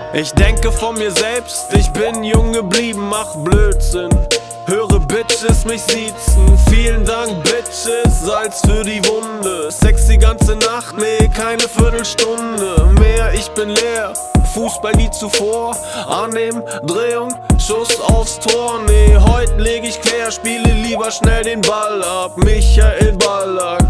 Ich denke von mir selbst, ich bin jung geblieben, mach Blödsinn. Höre Bitches mich siezen, vielen Dank Bitches, Salz für die Wunde. Sex die ganze Nacht, nee, keine Viertelstunde mehr, ich bin leer. Fußball wie zuvor, annehmen, Drehung, Schuss aufs Tor. Nee, heute leg ich quer, spiele lieber schnell den Ball ab. Michael Ballack.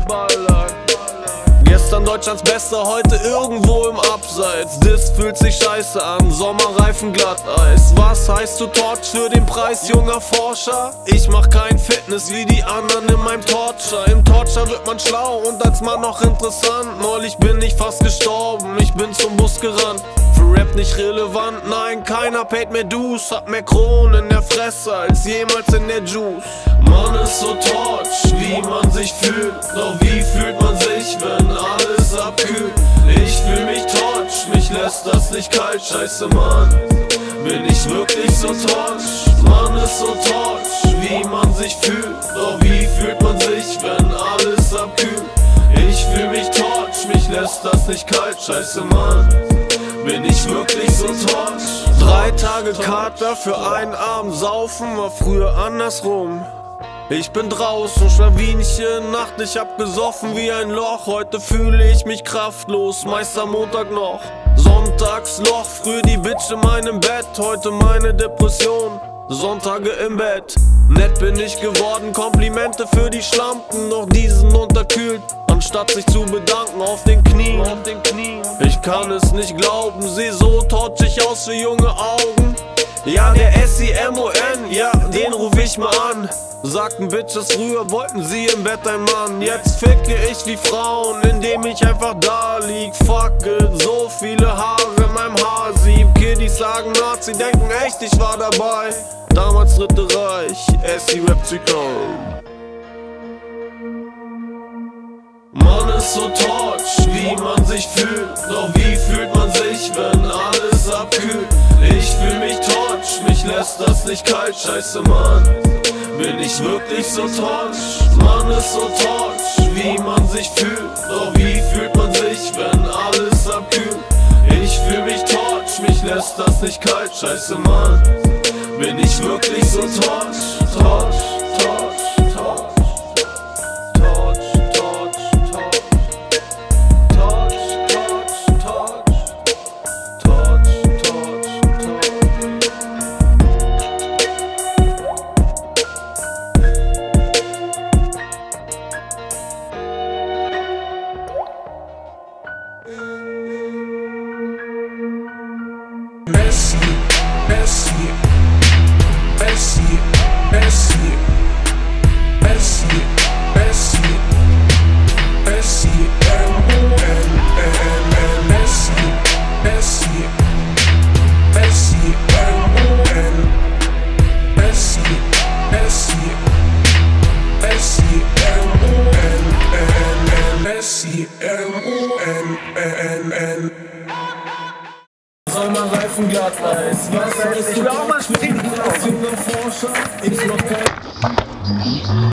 Gestern Deutschlands Bester, heute irgendwo im Abseits. Das fühlt sich scheiße an, Sommerreifen Glatteis. Was heißt du Torch für den Preis, junger Forscher? Ich mach kein Fitness wie die anderen in meinem Torture. Im Torture wird man schlau und als Mann noch interessant. Neulich bin ich fast gestorben, ich bin zum Bus gerannt. Für Rap nicht relevant, nein, keiner paid mehr Dues. Hab mehr Kronen in der Fresse als jemals in der Juice. Man ist so Torch, wie man sich fühlt. Doch wie fühlt man sich, wenn alles abkühlt? Ich fühl mich Torch, mich lässt das nicht kalt. Scheiße Mann, bin ich wirklich so Torch? Man ist so Torch, wie man sich fühlt. Doch wie fühlt man sich, wenn alles abkühlt? Ich fühl mich Torch, mich lässt das nicht kalt. Scheiße Mann, bin ich wirklich so Torch? 3 Tage Kater für einen Abend saufen, war früher andersrum. Ich bin draußen, Schlawinchen, Nacht, ich hab gesoffen wie ein Loch. Heute fühle ich mich kraftlos, meist am Montag noch. Sonntagsloch, früh die Bitch in meinem Bett. Heute meine Depression, Sonntage im Bett. Nett bin ich geworden, Komplimente für die Schlampen. Doch diesen unterkühlt, anstatt sich zu bedanken auf den Knien. Ich kann es nicht glauben, seh so torchig aus für junge Augen. Ja, der SIMON, ja, den ruf ich mal an. Sagten Bitches früher, wollten sie im Bett ein Mann. Jetzt ficke ich wie Frauen, indem ich einfach da lieg. Fuck it, so viele Haare in meinem Haarsieb. Kiddies sagen Nazi, denken echt, ich war dabei. Damals Dritte Reich, SI-Rap-Zyklon. Man ist so torch, wie man sich fühlt. Doch wie fühlt man sich, wenn alles abkühlt? Ich fühl mich torch, mich lässt das nicht kalt. Scheiße Mann, bin ich wirklich so torch? Man ist so torch, wie man sich fühlt. Doch wie fühlt man sich, wenn alles abkühlt? Ich fühl mich torch, mich lässt das nicht kalt. Scheiße Mann, bin ich wirklich so torch? Torch. Sommerreifen Glatteis. Was heißt du auch mal spielen? Als junger Forscher, ich noch kein